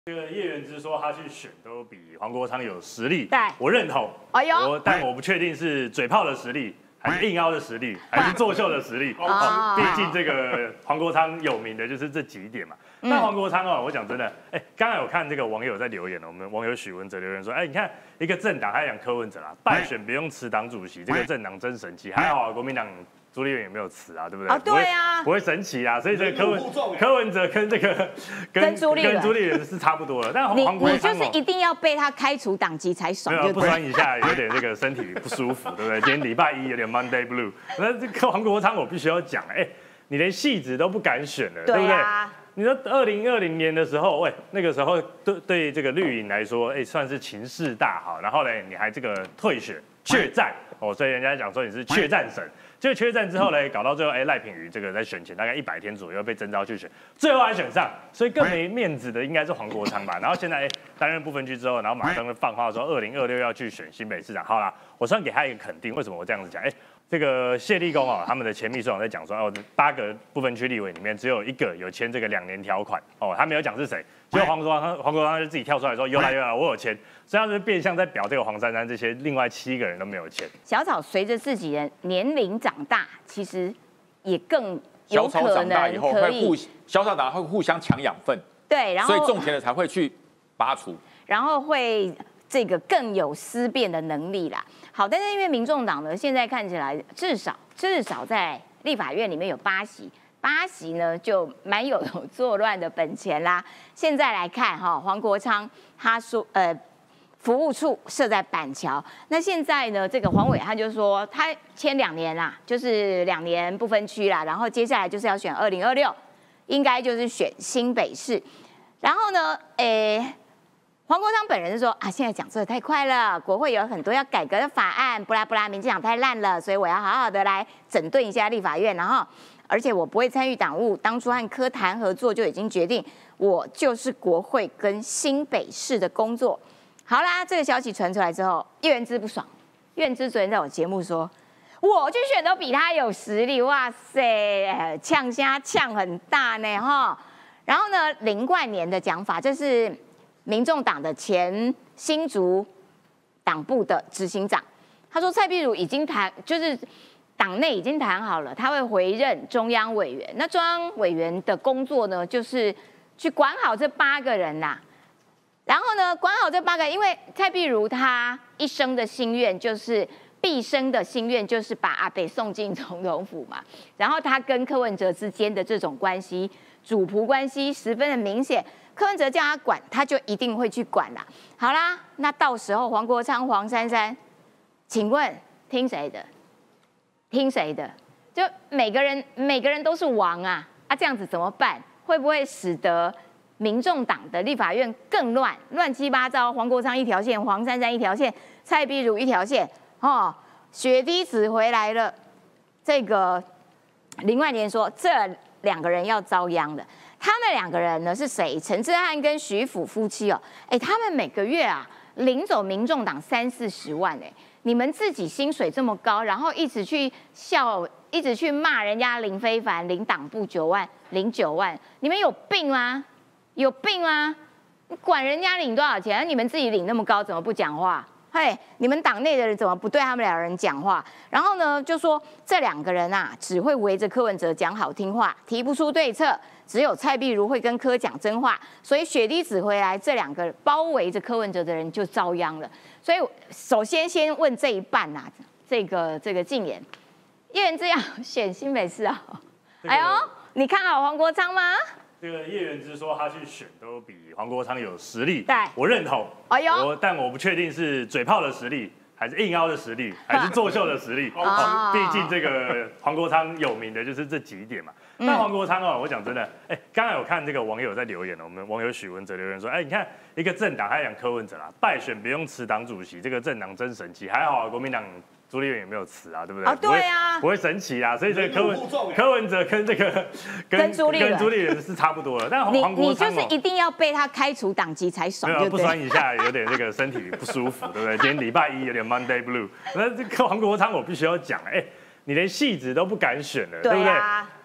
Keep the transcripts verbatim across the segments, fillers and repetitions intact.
这个叶元之说他去选都比黄国昌有实力， 对， 我认同。 哎呦， 我但我不确定是嘴炮的实力，还是硬凹的实力，还是作秀的实力。 哦毕竟这个黄国昌有名的就是这几点嘛。 嗯但黄国昌哦，我讲真的，哎，刚才有看这个网友在留言，我们网友许文哲留言说，哎，你看一个政党，他讲柯文哲啦，败选不用辞党主席，这个政党真神奇。还好啊，国民党朱立伦也没有辞啊，对不对？ 啊，对啊， 不会神奇啊，所以这个柯文柯文哲跟这个跟朱立伦跟朱立伦是差不多的，但你黄国昌你就是一定要被他开除党籍才爽， 没有不对对？ 酸一下，有点这个身体不舒服，对不对？今天礼拜一有点 Monday Blue。那这个黄国昌我必须要讲，哎，你连戏子都不敢选了，对不对？你说二零二零年的时候，喂，那个时候对对这个绿营来说，哎，算是情势大好，然后呢，你还这个退选缺战哦，所以人家讲说你是缺战神。结果缺战之后呢，搞到最后，哎，赖品妤这个在选前大概一百天左右被征召去选，最后还选上，所以更没面子的应该是黄国昌吧。然后现在哎担任不分区之后，然后马上就放话说二零二六要去选新北市长。好啦，我算给他一个肯定，为什么我这样子讲？哎。这个谢立功哦，他们的前秘书长在讲说，哦，八个不分区立委里面只有一个有签这个两年条款哦，他没有讲是谁，结果黄国昌黄国昌就自己跳出来说，有啦有啦，我有签，所以他是变相在表这个黄珊珊这些另外七个人都没有签。 小草随着自己的年龄长大，其实也更有可能小草长大以后会互小草长大会互相抢养分， 对，然后所以种田的才会去拔除， 然后会这个更有思辨的能力啦。好，但是因为民众党呢，现在看起来至少至少在立法院里面有八席，八席呢就蛮有作乱的本钱啦。现在来看哈，黄国昌他说呃服务处设在板桥，那现在呢这个黄伟汉就说他签两年啦，就是两年不分区啦，然后接下来就是要选二零二六，应该就是选新北市，然后呢，诶。黄国昌本人说啊，现在讲这太快了，国会有很多要改革的法案，不啦不啦，民进党太烂了，所以我要好好的来整顿一下立法院，然后而且我不会参与党务，当初和柯谈合作就已经决定，我就是国会跟新北市的工作。好啦，这个消息传出来之后，叶元之不爽，叶元之昨天在我节目说，我去选都比他有实力，哇塞，呛虾呛很大呢哈。然后呢，林冠年的讲法，这是。民众党的前新竹党部的执行长，他说蔡壁如已经谈，就是党内已经谈好了，他会回任中央委员。那中央委员的工作呢，就是去管好这八个人呐、啊。然后呢，管好这八个人，因为蔡壁如他一生的心愿就是毕生的心愿就是把阿北送进总统府嘛。然后他跟柯文哲之间的这种关系，主仆关系十分的明显。柯文哲叫他管，他就一定会去管啦。好啦，那到时候黄国昌、黄珊珊，请问听谁的？听谁的？就每个人每个人都是王啊！啊，这样子怎么办？会不会使得民众党的立法院更乱，乱七八糟？黄国昌一条线，黄珊珊一条线，蔡壁如一条线，哦，血滴子回来了。这个林万年说，这两个人要遭殃的。他们两个人呢是谁？陈志汉跟徐府夫妻哦，哎，他们每个月啊领走民众党三四十万哎，你们自己薪水这么高，然后一直去笑，一直去骂人家林非凡领党部九万，领九万，你们有病吗？有病吗？你管人家领多少钱，你们自己领那么高，怎么不讲话？嘿，你们党内的人怎么不对他们两人讲话？然后呢，就说这两个人啊，只会围着柯文哲讲好听话，提不出对策。只有蔡壁如会跟柯讲真话，所以血滴子回来，这两个包围着柯文哲的人就遭殃了。所以首先先问这一半呐、啊，这个这个禁言，叶元之要选新北市啊、哦，这个、哎呦，你看好黄国昌吗？ 这个叶元之说他去选都比黄国昌有实力， 对， 我认同。 哎呦， 我但我不确定是嘴炮的实力，还是硬凹的实力，还是作秀的实力。哦，毕竟这个黄国昌有名的就是这几点嘛。但黄国昌哦，我讲真的，哎，刚才有看这个网友在留言，我们网友许文哲留言说，哎，你看一个政党，他讲柯文哲啦，败选不用辞党主席，这个政党真神奇。还好啊，国民党朱立伦也没有辞啊，对不对？ 啊，对啊， 不会神奇啊，所以这个柯文柯文哲跟这个跟朱立伦跟朱立伦是差不多了。但黄国昌你就是一定要被他开除党籍才爽， 没有不酸一下，有点这个身体不舒服，对不对？今天礼拜一有点 Monday Blue。那这个黄国昌我必须要讲，哎，你连戏子都不敢选了，对不对？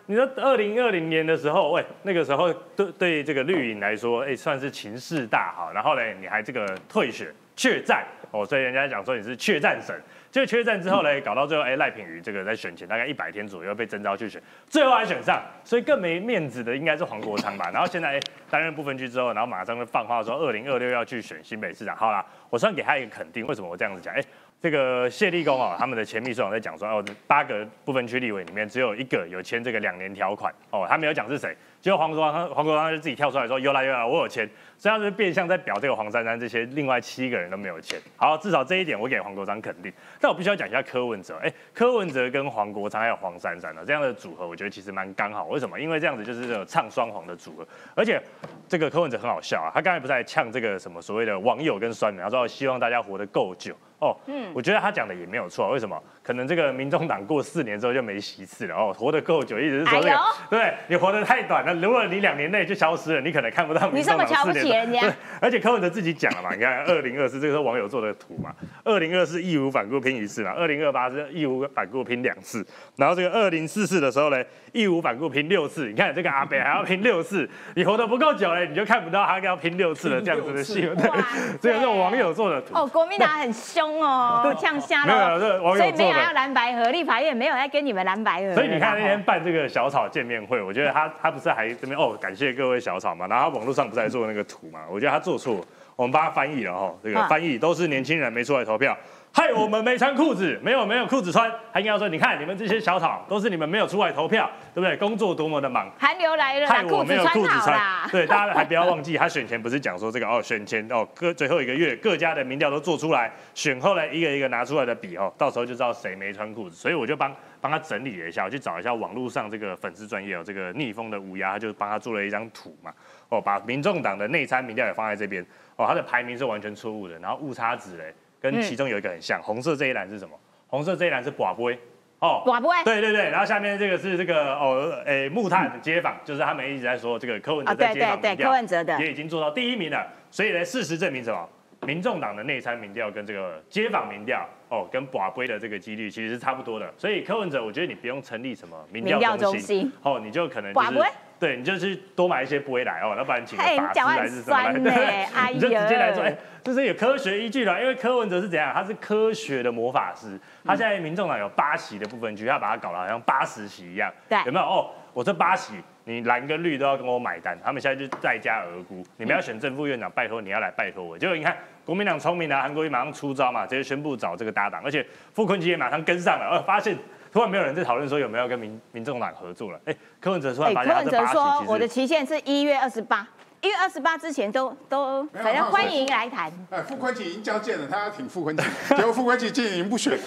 你说二零二零年的时候，喂，那个时候对对这个绿营来说，哎，算是情势大好。然后呢，你还这个退选确战哦，所以人家讲说你是确战神。就确战之后呢，搞到最后，哎，赖品妤这个在选前大概一百天左右被征召去选，最后还选上，所以更没面子的应该是黄国昌吧。然后现在哎担任不分区之后，然后马上就放话说二零二六要去选新北市长。好啦，我算给他一个肯定，为什么我这样子讲？哎。这个谢立功哦，他们的前秘书长在讲说，哦，八个不分区立委里面只有一个有签这个两年条款哦，他没有讲是谁，结果黄国昌黄国昌就自己跳出来说，有啦有啦，我有签，所以他是变相在表这个黄珊珊这些另外七个人都没有签。好，至少这一点我给黄国昌肯定，但我必须要讲一下柯文哲，哎，柯文哲跟黄国昌还有黄珊珊呢这样的组合，我觉得其实蛮刚好。为什么？因为这样子就是这种唱双簧的组合，而且这个柯文哲很好笑啊，他刚才不是在呛这个什么所谓的网友跟酸民，他说希望大家活得够久。哦，嗯，我觉得他讲的也没有错。为什么？可能这个民众党过四年之后就没席次了哦，活得够久，意思是说这个，哎、对你活得太短了。如果你两年内就消失了，你可能看不到民众党四年。你这么瞧不起人家？对，而且柯文哲自己讲了嘛，你看二零二四这个是网友做的图嘛，二零二四义无反顾拼一次嘛，二零二八是义无反顾拼两次，然后这个二零四四的时候呢，义无反顾拼六次。你看这个阿北还要拼六次，你活得不够久嘞，你就看不到他要拼六次的这样子的新闻。对，这个是网友做的图。 哦，国民党很凶哦。呛瞎了，所以没有要蓝白合，立法院没有在跟你们蓝白合。 所以你看那天办这个小草见面会，我觉得他他不是还这边哦感谢各位小草嘛，然后他网络上不是还做那个图嘛，我觉得他做错，我们帮他翻译了哈，这个翻译都是年轻人没出来投票。害我们没穿裤子，没有没有裤子穿，还应该要说，你看你们这些小草都是你们没有出来投票，对不对？工作多么的忙， 寒流来了， 害我没有裤子穿。对，大家还不要忘记，他选前不是讲说这个哦，选前哦各最后一个月各家的民调都做出来，选后来一个一个拿出来的比哦，到时候就知道谁没穿裤子。所以我就帮帮他整理了一下，我去找一下网络上这个粉丝专页哦，这个逆风的乌鸦，他就帮他做了一张图嘛，哦，把民众党的内参民调也放在这边，哦，他的排名是完全错误的，然后误差值嘞。跟其中有一个很像，红色这一栏是什么？红色这一栏是寡杯哦， 寡杯， 对对对，然后下面这个是这个哦，诶木炭街访，就是他们一直在说这个柯文哲在街访民调， 柯文哲的也已经做到第一名了，所以呢，事实证明什么？民众党的内参民调跟这个街访民调哦，跟寡杯的这个几率其实是差不多的，所以柯文哲，我觉得你不用成立什么民调中心哦，你就可能就是对，你就去多买一些杯来哦，要不然请个法师还是什么来，对，你就直接来说，哎，这是有科学依据的，因为柯文哲是怎样，他是科学的魔法师，他现在民众党有八席的不分区，他把它搞得好像八十席一样， 对， 有没有？哦，我这八席，你蓝跟绿都要跟我买单，他们现在就在家而沽，你们要选正副院长，拜托你要来拜托我，结果你看国民党聪明啊，韩国瑜马上出招嘛，直接宣布找这个搭档，而且傅崐萁也马上跟上了，呃，发现。突然没有人在讨论说有没有跟民民众党合作了。哎，柯文哲突然发现他这八席， 柯文哲说我的期限是一月二十八，一月二十八之前都都反正欢迎来谈。 哎，傅崐萁已经交件了，他要挺傅崐萁，结果傅崐萁竟然不选。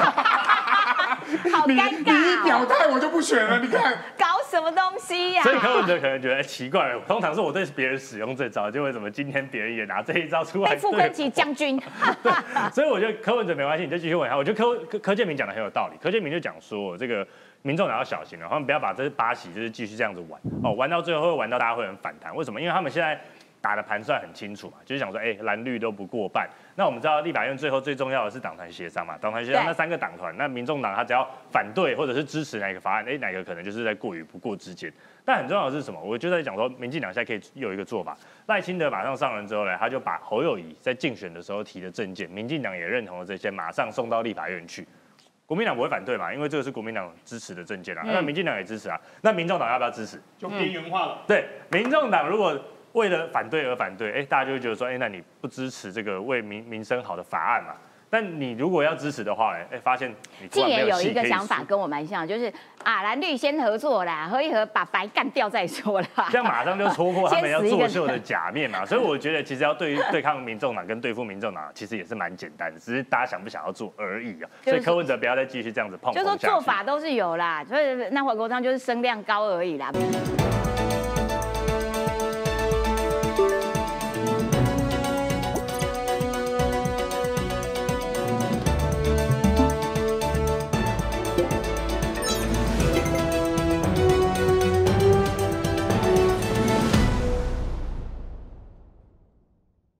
好尴尬、哦！ 你你一表态我就不选了，你看搞什么东西呀、啊？ 所以柯文哲可能觉得、欸、奇怪了，通常是我对别人使用这招，就为什么今天别人也拿这一招出来？ 被傅崐萁将军。 对，所以我觉得柯文哲没关系，你就继续问他。我觉得柯柯柯建铭讲的很有道理，柯建铭就讲说这个民众党要小心了，他们不要把这八席就是继续这样子玩哦，玩到最后会玩到大家会很反弹。为什么？因为他们现在打的盘算很清楚嘛，就是想说，哎、欸，蓝绿都不过半。那我们知道立法院最后最重要的是党团协商嘛，党团协商那三个党团，那民众党他只要反对或者是支持哪个法案，哎、欸，哪个可能就是在过与不过之间。但很重要的是什么？我就在讲说，民进党现在可以有一个做法，赖清德马上上任之后呢，他就把侯友宜在竞选的时候提的政见，民进党也认同了这些，马上送到立法院去。国民党不会反对嘛，因为这个是国民党支持的政见啊，嗯、那民进党也支持啊，那民众党要不要支持？ 就边缘化了。 对，民众党如果为了反对而反对，哎、欸，大家就会觉得说，哎、欸，那你不支持这个为民民生好的法案嘛？但你如果要支持的话，哎、欸，发现你竟然有一个想法跟我蛮像，就是啊，蓝绿先合作啦，合一合把白干掉再说啦。 这样马上就戳破他们要作秀的假面嘛。所以我觉得其实要对对抗民众党跟对付民众党，其实也是蛮简单的，只是大家想不想要做而已啊。所以柯文哲不要再继续这样子碰。 就说做法都是有啦，所以那黄国昌就是声量高而已啦。